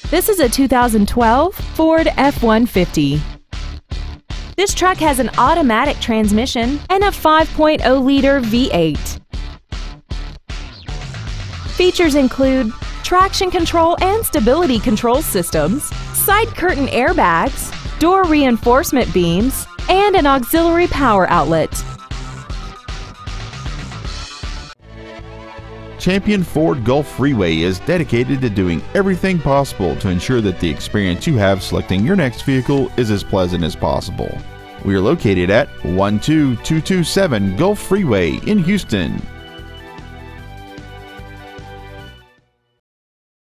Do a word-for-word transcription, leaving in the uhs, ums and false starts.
This is a two thousand twelve Ford F one fifty. This truck has an automatic transmission and a five point oh liter V eight. Features include traction control and stability control systems, side curtain airbags, door reinforcement beams, and an auxiliary power outlet. Champion Ford Gulf Freeway is dedicated to doing everything possible to ensure that the experience you have selecting your next vehicle is as pleasant as possible. We are located at one two two two seven Gulf Freeway in Houston.